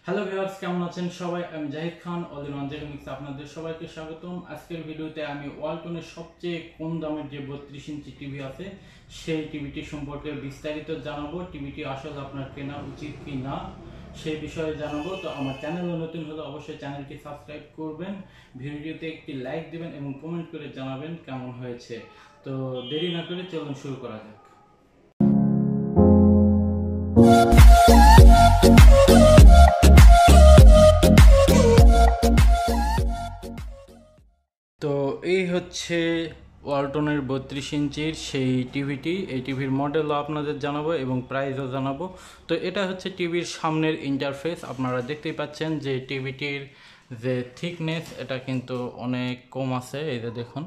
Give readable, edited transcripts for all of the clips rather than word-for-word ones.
Hello viewers, কেমন আছেন সবাই? আমি Zahid Khan, all in one জেগমিক্স আপনাদের সবাইকে স্বাগতম। আজকের ভিডিওতে আমি ওয়ালটনের সবচেয়ে কম দামের যে 32 ইঞ্চি টিভি আছে সেই টিভিটি সম্পর্কে বিস্তারিত জানাবো। টিভিটি আসলে আপনার কেনা উচিত কি না সেই বিষয়ে জানাবো। তো আমার চ্যানেলে নতুন হলে অবশ্যই চ্যানেলটি সাবস্ক্রাইব করবেন, ভিডিওতে একটি লাইক দিবেন এবং কমেন্ট করে জানাবেন কেমন হয়েছে। তো দেরি না করে চলুন শুরু করা যাক। তো এই হচ্ছে ওয়ালটনের 32 ইঞ্চির সেই টিভিটি। এই টিভির মডেলও আপনাদের জানাবো এবং প্রাইসও জানাবো। তো এটা হচ্ছে টিভির সামনের ইন্টারফেস। আপনারা দেখতেই পাচ্ছেন যে টিভিটির যে থিকনেস এটা কিন্তু অনেক কম আছে। এই যে দেখুন,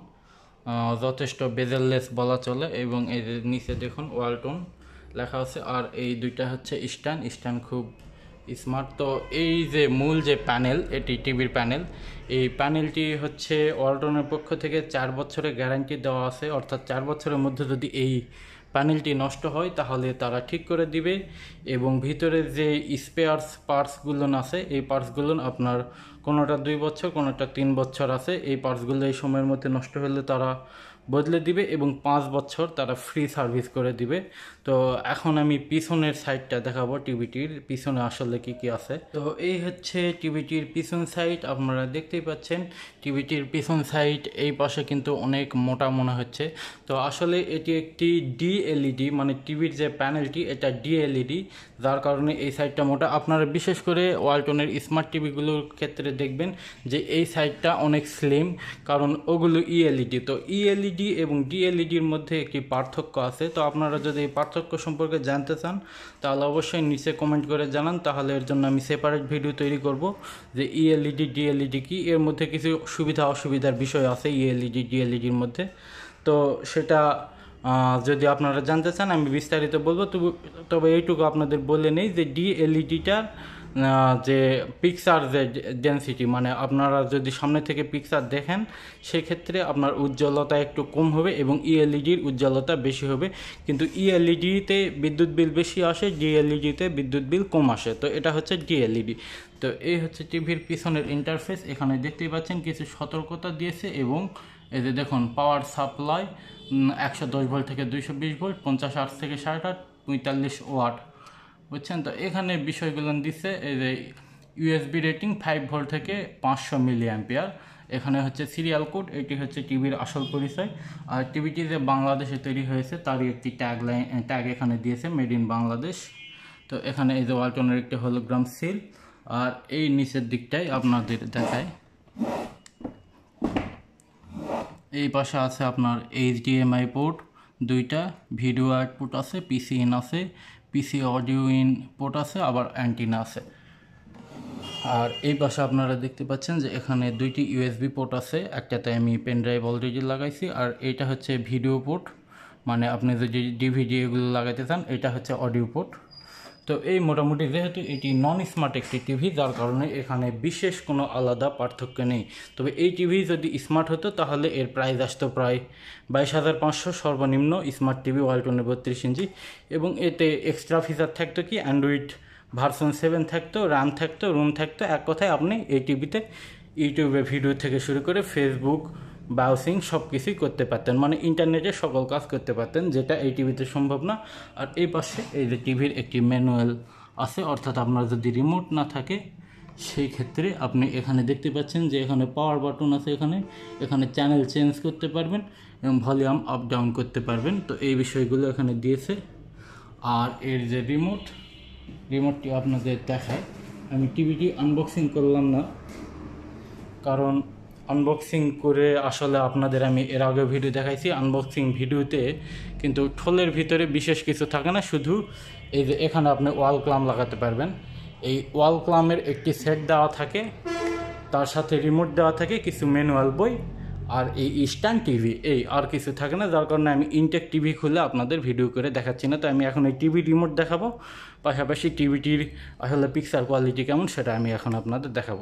যথেষ্ট বেজেললেস বলা চলে। এবং এই যে নিচে দেখুন ওয়ালটন লেখা আছে। আর এই দুইটা হচ্ছে স্ট্যান্ড খুব স্মার্ট। তো এই যে মূল যে প্যানেল, এটি টিভির প্যানেল। এই প্যানেলটি হচ্ছে ওয়ালটনের পক্ষ থেকে 4 বছরের গ্যারান্টি দেওয়া আছে। অর্থাৎ 4 বছরের মধ্যে যদি এই প্যানেলটি নষ্ট হয় তাহলে তারা ঠিক করে দিবে। এবং ভিতরে যে স্পেয়ার্স পার্টসগুলো আছে, এই পার্টসগুলো আপনার কোনোটা 2 বছর, কোনোটা 3 বছর আছে। এই পার্টসগুলো এই সময়ের মধ্যে নষ্ট হলে তারা বদলে দিবে এবং 5 বছর তারা ফ্রি সার্ভিস করে দিবে। তো এখন আমি পিছনের সাইডটা দেখাবো, টিভিটির পিছনে আসলে কি কি আছে। তো এই হচ্ছে টিভিটির পিছন সাইড। আপনারা দেখতেই পাচ্ছেন টিভিটির পিছন সাইড এই পাশে কিন্তু অনেক মোটা মনে হচ্ছে। তো আসলে এটি একটি ডিএলইডি, মানে টিভির যে প্যানেলটি এটা ডিএলইডি, যার কারণে এই সাইডটা মোটা। আপনারা বিশেষ করে ওয়ালটনের স্মার্ট টিভিগুলোর ক্ষেত্রে দেখবেন যে এই সাইডটা অনেক স্লিম, কারণ ওগুলো ইএলইডি। তো ইএলইডি এবং ডিএলইডির মধ্যে একটি পার্থক্য আছে। তো আপনারা যদি এই পার্থক্য সম্পর্কে জানতে চান তাহলে অবশ্যই নিচে কমেন্ট করে জানান, তাহলে এর জন্য আমি সেপারেট ভিডিও তৈরি করব যে ইএলইডি ডিএলইডি কি। এর মধ্যে কিছু সুবিধা অসুবিধার বিষয় আছে ইএলইডি ডিএলইডির মধ্যে। তো সেটা যদি আপনারা জানতে চান আমি বিস্তারিত বলবো। তবে এইটুকু আপনাদের বলে নেই যে ডিএলইডিটার যে পিকচার যে ডেন্সিটি, মানে আপনারা যদি সামনে থেকে পিকচার দেখেন সেক্ষেত্রে আপনার উজ্জ্বলতা একটু কম হবে এবং ইএলইডির উজ্জ্বলতা বেশি হবে। কিন্তু ইএলইডিতে বিদ্যুৎ বিল বেশি আসে, ডিএলইডিতে বিদ্যুৎ বিল কম আসে। তো এটা হচ্ছে ডিএলইডি। তো এই হচ্ছে টিভির পিছনের ইন্টারফেস। এখানে দেখতেই পাচ্ছেন কিছু সতর্কতা দিয়েছে। এবং এই যে দেখুন, পাওয়ার সাপ্লাই 110 ভোল্ট থেকে 220 ভোল্ট, 50 আট থেকে 60 45 ওয়াট, বুঝছেন। তো এখানে বিষয়গুলো দিচ্ছে এই যে ইউএসবি রেটিং 5 ভোল্ট থেকে 500 মিলি অ্যাম্পিয়ার। এখানে হচ্ছে সিরিয়াল কোড, এটি হচ্ছে টিভির আসল পরিচয়। আর টিভিটি যে বাংলাদেশে তৈরি হয়েছে তারই একটি ট্যাগ এখানে দিয়েছে, মেড ইন বাংলাদেশ। তো এখানে এই যে ওয়ালটনের একটি হলোগ্রাম সিল। আর এই নিচের দিকটাই আপনাদের দেখায়, এই পাশে আছে আপনার এইচডিএমআই পোর্ট দুইটা, ভিডিও আউটপুট আছে, পিসি ইন আছে, পিসি অডিও ইন পোর্ট আছে, আবার অ্যান্টিনা আছে। আর এই পাশে আপনারা দেখতে পাচ্ছেন যে এখানে দুইটি ইউএসবি পোর্ট আছে। একটাতে আমি পেন ড্রাইভ অলরেডি লাগাইছি, আর এইটা হচ্ছে ভিডিও পোর্ট, মানে আপনি যদি ডিভিডি এগুলো লাগাইতে চান। এটা হচ্ছে অডিও পোর্ট। তো এই মোটামুটি যেহেতু এটি নন স্মার্ট একটি টিভি, যার কারণে এখানে বিশেষ কোনো আলাদা পার্থক্য নেই। তবে এই টিভি যদি স্মার্ট হতো তাহলে এর প্রাইস আসতো প্রায় 22,500 সর্বনিম্ন স্মার্ট টিভি ওয়ালটনের 32 ইঞ্চি। এবং এতে এক্সট্রা ফিচার থাকতো কি, অ্যান্ড্রয়েড ভার্সন 7 থাকতো, র্যাম থাকতো, রুম থাকতো। এক কথায় আপনি এই টিভিতে ইউটিউবে ভিডিও থেকে শুরু করে ফেসবুক ব্রাউজিং সব কিছুই করতে পারতেন, মানে ইন্টারনেটে সকল কাজ করতে পারতেন, যেটা এই টিভিতে সম্ভব না। আর এই পাশে এই যে টিভির একটি ম্যানুয়াল আছে, অর্থাৎ আপনার যদি রিমোট না থাকে সেই ক্ষেত্রে আপনি এখানে দেখতে পাচ্ছেন যে এখানে পাওয়ার বাটন আছে। এখানে চ্যানেল চেঞ্জ করতে পারবেন এবং ভলিউম আপ ডাউন করতে পারবেন। তো এই বিষয়গুলো এখানে দিয়েছে। আর এর যে রিমোটটি আপনাদের দেখায়। আমি টিভিটি আনবক্সিং করলাম না, কারণ আনবক্সিং করে আসলে আপনাদের আমি এর আগে ভিডিও দেখাইছি। আনবক্সিং ভিডিওতে কিন্তু ঠোলের ভিতরে বিশেষ কিছু থাকে না, শুধু এই যে এখানে আপনি ওয়াল ক্লাম লাগাতে পারবেন। এই ওয়াল ক্লামের একটি সেট দেওয়া থাকে, তার সাথে রিমোট দেওয়া থাকে, কিছু ম্যানুয়াল বই, আর এই স্ট্যান্ড টিভি, এই আর কিছু থাকে না। যার কারণে আমি ইনটেক টিভি খুলে আপনাদের ভিডিও করে দেখাচ্ছি না। তো আমি এখন এই টিভি রিমোট দেখাবো, পাশাপাশি টিভিটির আসলে পিকচার কোয়ালিটি কেমন সেটা আমি এখন আপনাদের দেখাবো।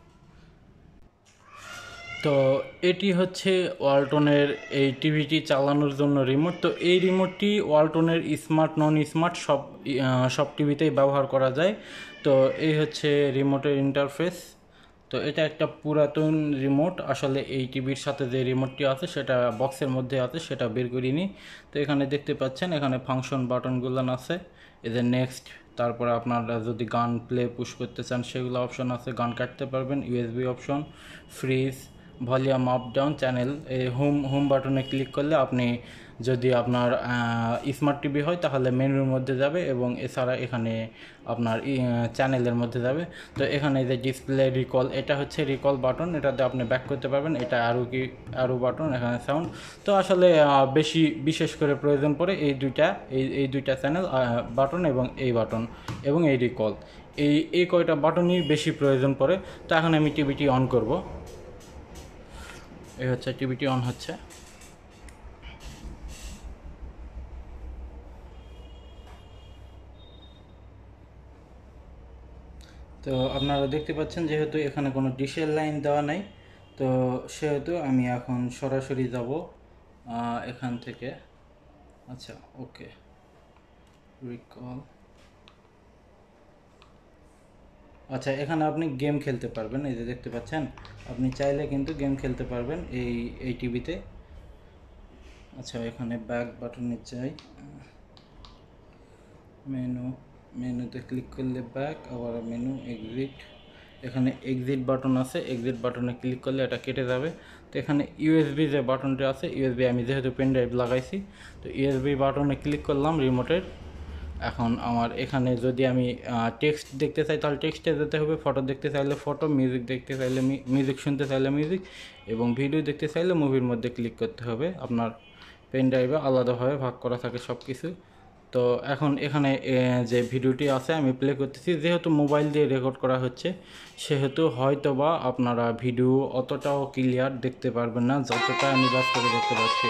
তো এটি হচ্ছে ওয়ালটনের এই টিভিটি চালানোর জন্য রিমোট। তো এই রিমোটটি ওয়ালটনের স্মার্ট নন স্মার্ট সব টিভিতেই ব্যবহার করা যায়। তো এই হচ্ছে রিমোটের ইন্টারফেস। তো এটা একটা পুরাতন রিমোট, আসলে এই টিভির সাথে যে রিমোটটি আছে সেটা বক্সের মধ্যে আছে, সেটা বের করিনি। তো এখানে দেখতে পাচ্ছেন এখানে ফাংশন বাটনগুলো আছে, এই যে নেক্সট, তারপরে আপনারা যদি গান প্লে পুশ করতে চান সেগুলো অপশন আছে, গান কাটতে পারবেন, USB option, freeze, volume up down, channel. এই হোম বাটনে ক্লিক করলে আপনি যদি আপনার স্মার্ট টিভি হয় তাহলে মেনুর মধ্যে যাবে, এবং এছাড়া এখানে আপনার চ্যানেলের মধ্যে যাবে। তো এখানে যে ডিসপ্লে রিকল, এটা হচ্ছে রিকল বাটন, এটাতে আপনি ব্যাক করতে পারবেন। এটা আরও বাটন, এখানে সাউন্ড। তো আসলে বেশি বিশেষ করে প্রয়োজন পড়ে এই দুইটা চ্যানেল বাটন এবং এই বাটন এবং এই রিকল, এই কয়টা বাটনই বেশি প্রয়োজন পড়ে। তো এখন আমি টিভিটি অন করব। এই হচ্ছে টিভিটি অন হচ্ছে। তো আপনারা দেখতে পাচ্ছেন যেহেতু এখানে কোনো ডিশের লাইন দেওয়া নাই, তো সেহেতু আমি এখন সরাসরি যাব এখান থেকে। আচ্ছা, ওকে, রিকল। আচ্ছা, এখানে আপনি গেম খেলতে পারবেন, এই যে দেখতে পাচ্ছেন, আপনি চাইলে কিন্তু গেম খেলতে পারবেন এই টিভিতে। আচ্ছা, এখানে ব্যাক বাটনে চাই, মেনুতে ক্লিক করলে ব্যাক, আবার মেনু, এক্সিট। এখানে এক্সিট বাটন আছে, এক্সিট বাটনে ক্লিক করলে এটা কেটে যাবে। তো এখানে ইউএসবি যে বাটনটা আছে, ইউএসবি আমি যেহেতু পেন ড্রাইভ লাগাইছি, তো ইউএসবি বাটনে ক্লিক করলাম রিমোটের। এখন আমার এখানে যদি আমি টেক্সট দেখতে চাই তাহলে টেক্সটে যেতে হবে, ফটো দেখতে চাইলে ফটো, মিউজিক দেখতে চাইলে মিউজিক, শুনতে চাইলে মিউজিক, এবং ভিডিও দেখতে চাইলে মুভির মধ্যে ক্লিক করতে হবে। আপনার পেন ড্রাইভে আলাদাভাবে ভাগ করা থাকে সব কিছু। তো এখন এখানে যে ভিডিওটি আছে আমি প্লে করতেছি, যেহেতু মোবাইল দিয়ে রেকর্ড করা হচ্ছে সেহেতু হয়তো বা আপনারা ভিডিও অতটাও ক্লিয়ার দেখতে পারবেন না যতটা আমি বাস্তবে দেখতে পাচ্ছি।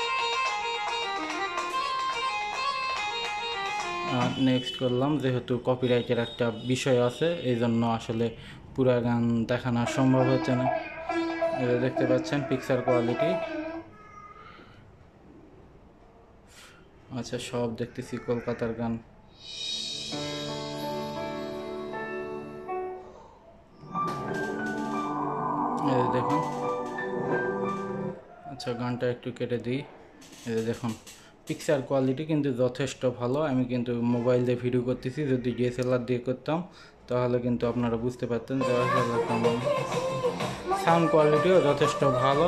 নেক্সট করলাম, যেহেতু কপিরাইটের একটা বিষয় আছে এই জন্য আসলে পুরা গান দেখানো সম্ভব হচ্ছে না। দেখতে পাচ্ছেন পিকচার কোয়ালিটি। আচ্ছা, সব দেখতেছি কলকাতার গান। দেখুন, আচ্ছা গানটা একটু কেটে দিই। এই দেখুন পিকচার কোয়ালিটি কিন্তু যথেষ্ট ভালো। আমি কিন্তু মোবাইল দিয়ে ভিডিও করতেছি, যদি ডিএসএলআর দিয়ে করতাম তাহলে কিন্তু আপনারা বুঝতে পারতেন যে সাউন্ড কোয়ালিটিও যথেষ্ট ভালো।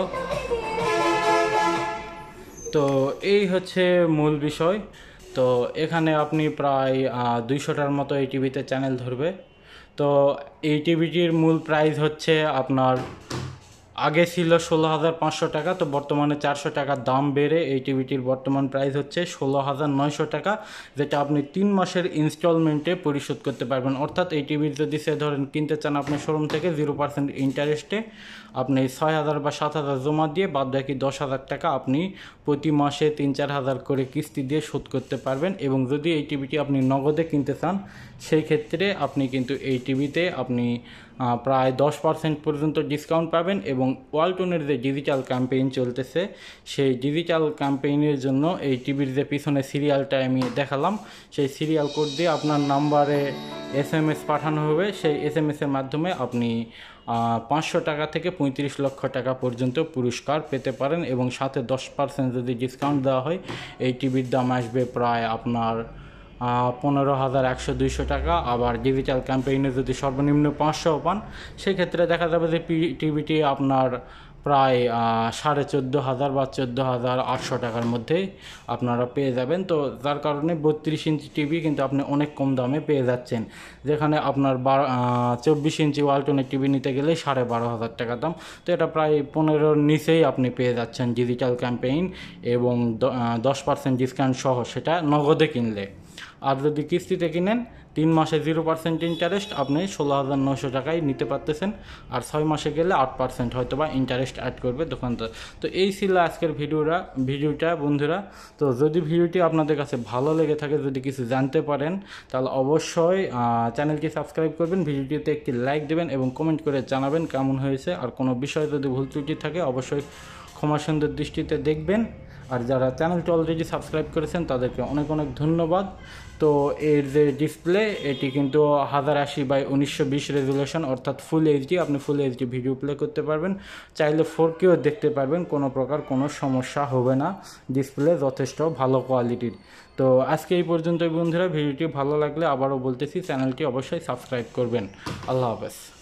তো এই হচ্ছে মূল বিষয়। তো এখানে আপনি প্রায় 200টার মতো এই টিভিতে চ্যানেল ধরবে। তো এই টিভিটির মূল প্রাইস হচ্ছে আপনার আগে ছিল 16,500 টাকা, তো বর্তমানে 400 টাকা দাম বেড়ে এই টিভিটির বর্তমান প্রাইস হচ্ছে 16,900 টাকা, যেটা আপনি 3 মাসের ইনস্টলমেন্টে পরিশোধ করতে পারবেন। অর্থাৎ এই টিভির যদি সে ধরেন কিনতে চান আপনি শোরুম থেকে 0% ইন্টারেস্টে, আপনি 6,000 বা 7,000 জমা দিয়ে বাদ বাকি 10,000 টাকা আপনি প্রতি মাসে 3-4 হাজার করে কিস্তি দিয়ে শোধ করতে পারবেন। এবং যদি এই টিভিটি আপনি নগদে কিনতে চান সেই ক্ষেত্রে আপনি কিন্তু এই টিভিতে আপনি প্রায় 10% পর্যন্ত ডিসকাউন্ট পাবেন। এবং ওয়ালটনের যে ডিজিটাল ক্যাম্পেইন চলতেছে সেই ডিজিটাল ক্যাম্পেইনের জন্য এই টিভির যে পিছনে সিরিয়ালটা আমি দেখালাম, সেই সিরিয়াল কোড দিয়ে আপনার নাম্বারে SMS পাঠানো হবে। সেই SMS-এর মাধ্যমে আপনি 500 টাকা থেকে 35 লক্ষ টাকা পর্যন্ত পুরস্কার পেতে পারেন। এবং সাথে 10% যদি ডিসকাউন্ট দেওয়া হয় এই টিভির দাম আসবে প্রায় আপনার 15,100-200 টাকা। আবার ডিজিটাল ক্যাম্পেইনে যদি সর্বনিম্ন 500 পান সেক্ষেত্রে দেখা যাবে যে টিভিটি আপনার প্রায় 14,500 বা 14,800 টাকার মধ্যেই আপনারা পেয়ে যাবেন। তো যার কারণে 32 ইঞ্চি টিভি কিন্তু আপনি অনেক কম দামে পেয়ে যাচ্ছেন, যেখানে আপনার 24 ইঞ্চি ওয়ালটনের টিভি নিতে গেলে 12,500 টাকা দাম। তো এটা প্রায় 15-র নিচেই আপনি পেয়ে যাচ্ছেন ডিজিটাল ক্যাম্পেইন এবং 10% ডিসকাউন্ট সহ, সেটা নগদে কিনলে। আর যদি কিস্তিতে কিনেন 3 মাসে 0% ইন্টারেস্ট আপনি 16,900 টাকায় নিতে পারতেছেন। আর 6 মাসে গেলে 8% হয়তো বা ইন্টারেস্ট অ্যাড করবে দোকানদার। তো এই ছিল আজকের ভিডিওটা বন্ধুরা। তো যদি ভিডিওটি আপনাদের কাছে ভালো লেগে থাকে, যদি কিছু জানতে পারেন তাহলে অবশ্যই চ্যানেলটি সাবস্ক্রাইব করবেন, ভিডিওটিতে একটি লাইক দেবেন এবং কমেন্ট করে জানাবেন কেমন হয়েছে। আর কোনো বিষয়ে যদি ভুল ত্রুটি থাকে অবশ্যই ক্ষমা সুন্দর দৃষ্টিতে দেখবেন। আর যারা চ্যানেলটি অলরেডি সাবস্ক্রাইব করেছেন তাদেরকে অনেক অনেক ধন্যবাদ। তো এর যে ডিসপ্লে এটি কিন্তু 1080x1920 রেজুলেশন, অর্থাৎ ফুল এইচডি, আপনি ফুল এইচডি ভিডিও প্লে করতে পারবেন, চাইলে 4Kও দেখতে পারবেন, কোনো প্রকার কোনো সমস্যা হবে না। ডিসপ্লে যথেষ্ট ভালো কোয়ালিটির। তো আজকে এই পর্যন্তই বন্ধুরা, ভিডিওটি ভালো লাগলে আবারও বলতেছি চ্যানেলটি অবশ্যই সাবস্ক্রাইব করবেন। আল্লাহ হাফেজ।